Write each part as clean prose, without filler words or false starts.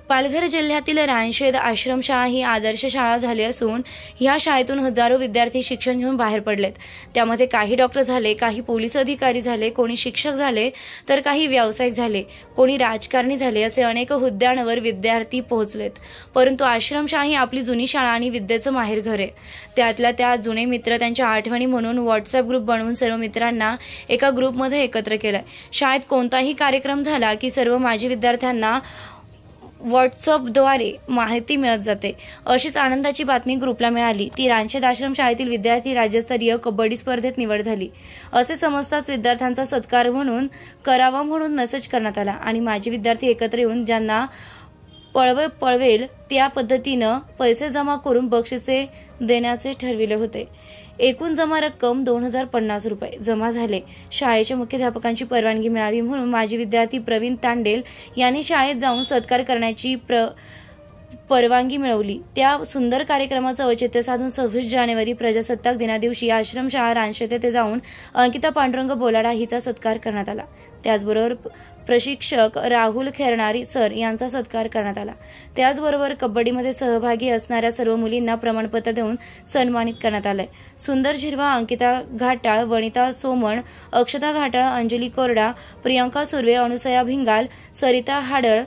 पालघर जिल्ह्यातील रानशेत आश्रमशाळा ही आदर्श शाळा झाली असून या शाळेतून हजारो विद्यार्थी शिक्षण घेऊन बाहेर पडलेत। त्यामध्ये काही डॉक्टर झाले, काही पोलीस अधिकारी झाले, कोणी शिक्षक झाले, तर काही व्यावसायिक झाले, कोणी राजकारणी झाले, असे अनेक हुद्द्यांवर विद्यार्थी पोहोचलेत। परंतु आश्रमशाळा ही आपली जुनी शाळा आणि विद्येचं माहेरघर आहे। त्यातल्या त्या जुने मित्र त्यांच्या आठवणी म्हणून व्हॉट्सअप ग्रुप बनवून सर्व मित्रांना एका ग्रुपमध्ये एकत्र केलंय। शाळेत कोणताही कार्यक्रम झाला की सर्व माजी विद्यार्थ्यांना व्हॉट्सअपद्वारे माहिती मिळत जाते। अशीच आनंदाची बातमी ग्रुपला मिळाली ती रानशेत आश्रम शाळेतील विद्यार्थी राज्यस्तरीय कबड्डी स्पर्धेत निवड झाली। असे समजताच विद्यार्थ्यांचा सत्कार म्हणून करावा म्हणून मेसेज करण्यात आला आणि माजी विद्यार्थी एकत्र येऊन ज्यांना पळवेल त्या पद्धतीनं पैसे जमा करून बक्षिसे देण्याचे ठरविले होते। एकूण जमा रक्कम 2050 रुपये जमा झाले। शाळेच्या मुख्याध्यापकांची परवानगी मिळावी म्हणून माजी विद्यार्थी प्रवीण तांडेल यांनी शाळेत जाऊन सत्कार करण्याची परवानगी मिळवली। त्या सुंदर कार्यक्रमाचं औचित्य साधून 26 जानेवारी प्रजासत्ताक दिनादिवशी आश्रमशाळा रानशेत येथे जाऊन अंकिता पांडुरंग बोलाडा हिचा सत्कार करण्यात आला। त्याचबरोबर प्रशिक्षक राहुल खेरणारी सर यांचा सत्कार करण्यात आला। त्याचबरोबर कबड्डीमध्ये सहभागी असणाऱ्या सर्व मुलींना प्रमाणपत्र देऊन सन्मानित करण्यात आले। सुंदर झिरवा, अंकिता घाटाळ, वनिता सोमण, अक्षता घाटाळ, अंजली कोरडा, प्रियंका सुर्वे, अनुसया भिंगाल, सरिता हाडळ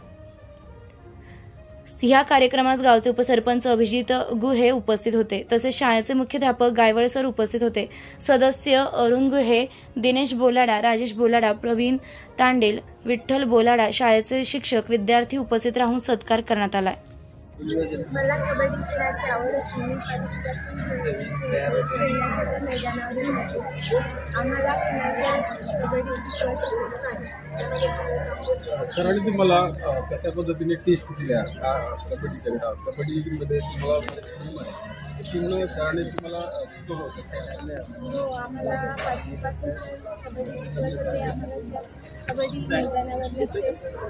या कार्यक्रमास गावचे उपसरपंच अभिजित गुहे उपस्थित होते। तसेच शाळेचे मुख्याध्यापक गायवळ सर उपस्थित होते। सदस्य अरुण गुहे, दिनेश बोलाडा, राजेश बोलाडा, प्रवीण तांडेल, विठ्ठल बोलाडा, शाळेचे शिक्षक, विद्यार्थी उपस्थित राहून सत्कार करण्यात आला। मला कबड्डी खेळायची आवड होती। मी आम्हाला सरांनी तुम्हाला कशा पद्धतीने टेस्ट दिल्या कबड्डीच्या कबड्डीमध्ये तुम्हाला सरांनी तुम्हाला शिकवलं होतं? हो, आम्हाला 5वी पासून कबड्डी शिकवत होते। आम्हाला कबड्डी मैदानावर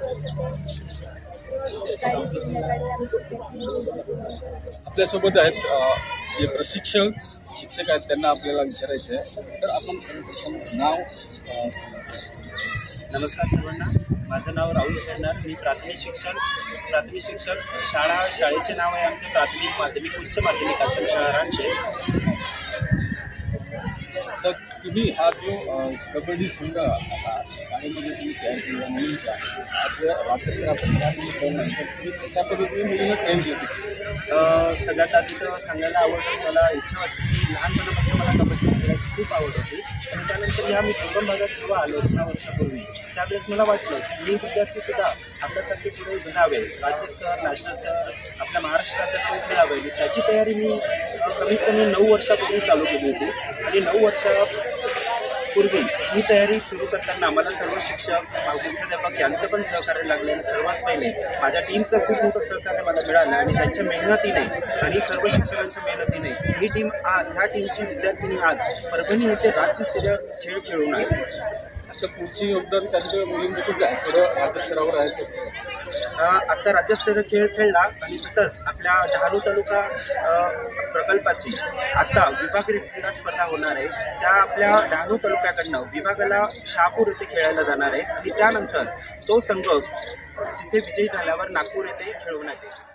आपल्यासोबत आहेत जे शिक्षक आहेत, त्यांना आपल्याला विचारायचे आहे। तर आपण नाव नमस्कार सर्वांना, माझं नाव राहुल खेरणार। मी प्राथमिक शिक्षक शाळेचे नाव आहे आमचे प्राथमिक माध्यमिक उच्च माध्यमिक आश्रमशाळा रानशेत। सर, तुम्ही हा जो कबड्डी संघ शाळेमध्ये तुम्ही तयार केला मुलींचा आज राज्यस्तरापर्यंत तुम्ही कशा पद्धतीने मुलींना ट्रेन केली? सगळ्यात आधी तर सांगायला आवडतं, मला इच्छा वाटते की लहानपणापासून मला कबड्डी खेळायची खूप आवड होती आणि त्यानंतर या मी दुर्गम भागात जेव्हा आलो 10 वर्षापूर्वी, त्यावेळेस मला वाटलं की मी विद्यार्थीसुद्धा आपल्यासाठी पुढे घडावे, राज्यस्तर नॅशनल स्तर आपल्या महाराष्ट्राचा खेळ खेळावे। त्याची तयारी मी कमीत कमी 9 वर्षापूर्वी चालू केली होती आणि 9 वर्षापूर्वी ही तयारी सुरू करताना मला सर्व शिक्षक, मुख्याध्यापक यांचं पण सहकार्य लागलं आणि सर्वात पहिले माझ्या टीमचं खूप मोठं सहकार्य मला मिळालं आणि त्यांच्या मेहनतीने आणि सर्व शिक्षकांच्या मेहनतीने ही टीम ह्या टीमची विद्यार्थिनी आज परभणी येथे राज्यस्तरीय खेळ खेळून आली। आता पुढची योगदान त्यांच्या मुलींचं खूप आहे, राज्यस्तरावर आहे। आता राज्यस्तरीय खेळ खेळला आणि तसंच आपल्या डहाणू तालुका प्रकल्पाची आता विभागीय क्रीडा स्पर्धा होणार आहे। त्या आपल्या डहाणू तालुक्याकडनं विभागाला शहापूर येथे खेळायला जाणार आहे आणि त्यानंतर तो संघ जिथे विजयी झाल्यावर नागपूर येथे खेळवण्यात येईल।